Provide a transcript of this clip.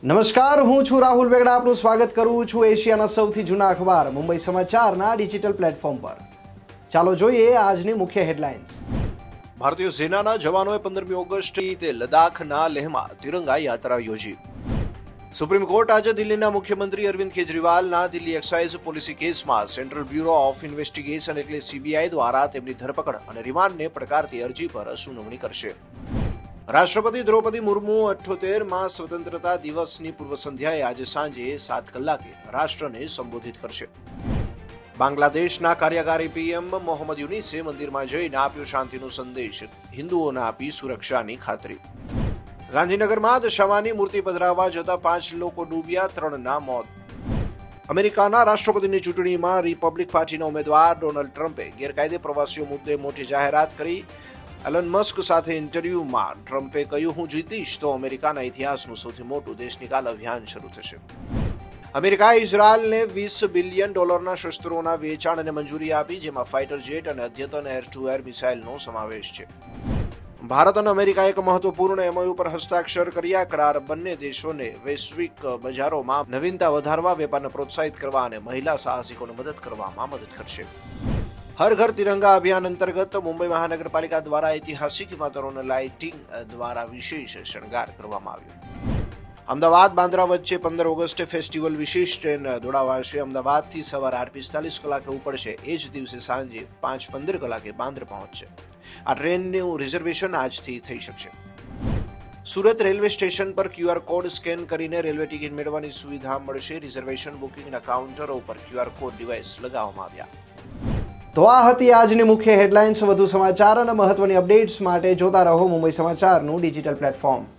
નમસ્કાર, હું છું રાહુલ વેગડા. આપનું સ્વાગત કરું છું એશિયાના સૌથી જૂના અખબાર મુંબઈ સમાચારના ડિજિટલ પ્લેટફોર્મ પર. ચાલો જોઈએ આજની મુખ્ય હેડલાઇન્સ. ભારતીય સેનાના જવાનોએ 15મી ઓગસ્ટે લદ્દાખના લેહમાં તિરંગા યાત્રા યોજી. સુપ્રીમ કોર્ટ આજે દિલ્હીના મુખ્યમંત્રી અરવિંદ કેજરીવાલના દિલ્હી એક્સાઇઝ પોલિસી કેસમાં સેન્ટ્રલ બ્યુરો ઓફ ઇન્વેસ્ટિગેશન એટલે સીબીઆઈ દ્વારા તેમની ધરપકડ અને રિમાન્ડને પડકારતી અરજી પર સુનાવણી કરશે. રાષ્ટ્રપતિ દ્રૌપદી મુર્મુ 78મા સ્વતંત્રતા દિવસની પૂર્વ સંધ્યાએ આજે સાંજે 7 કલાકે રાષ્ટ્રને સંબોધિત કરશે. બાંગ્લાદેશના કાર્યકારી પીએમ મોહમ્મદ યુનીસે મંદિરમાં જઈને આપ્યો શાંતિનો સંદેશ, હિન્દુઓને આપી સુરક્ષાની ખાતરી. ગાંધીનગરમાં દશામાની મૂર્તિ પધરાવવા જતા 5 લોકો ડૂબ્યા, 3ના મોત. અમેરિકાના રાષ્ટ્રપતિની ચૂંટણીમાં રિપબ્લિક પાર્ટીના ઉમેદવાર ડોનાલ્ડ ટ્રમ્પે ગેરકાયદે પ્રવાસીઓ મુદ્દે મોટી જાહેરાત કરી. એલન મસ્ક સાથે ઇન્ટરવ્યુમાં ટ્રમ્પે કહ્યું, હું જીતીશ તો અમેરિકાના ઇતિહાસનું સૌથી મોટું દેશ નિકાલ અભિયાન શરૂ થશે. અમેરિકાએ ઇઝરાયલને $20 બિલિયન શસ્ત્રોના વેચાણને મંજૂરી આપી, જેમાં ફાઇટર જેટ અને અદ્યતન એર ટુ એર મિસાઇલનો સમાવેશ છે. ભારત અને અમેરિકાએ એક મહત્વપૂર્ણ એમઓયુ પર હસ્તાક્ષર કર્યા. કરાર બંને દેશોને વૈશ્વિક બજારોમાં નવીનતા વધારવા, વેપારને પ્રોત્સાહિત કરવા અને મહિલા સાહસિકોને મદદ કરવામાં મદદ કરશે. હર ઘર તિરંગા અભિયાન અંતર્ગત મુંબઈ મહાનગરપાલિકા દ્વારા ઐતિહાસિક ઇમારતોને લાઇટિંગ દ્વારા વિશેષ શણગાર કરવામાં આવ્યો. અમદાવાદ બાંદ્રા વચ્ચે 15 ઓગસ્ટે ફેસ્ટિવલ વિશેષ ટ્રેન દોડાવાશે. અમદાવાદથી સવારે 8:45 કલાકે ઉપડશે. એ જ દિવસે સાંજે 5:15 કલાકે બાંદ્રા પહોંચશે. આ ટ્રેનનું રિઝર્વેશન આજથી થઈ શકશે. સુરત રેલવે સ્ટેશન પર QR કોડ સ્કેન કરીને રેલવે ટિકિટ મેળવવાની સુવિધા મળશે. રિઝર્વેશન બુકિંગના કાઉન્ટરો ઉપર QR કોડ ડિવાઇસ લગાવવામાં આવ્યા. તો આ હતી આજની મુખ્ય હેડલાઇન્સ. વધુ સમાચાર અને મહત્વની અપડેટ્સ માટે જોતા રહો મુંબઈ સમાચારનું ડિજિટલ પ્લેટફોર્મ.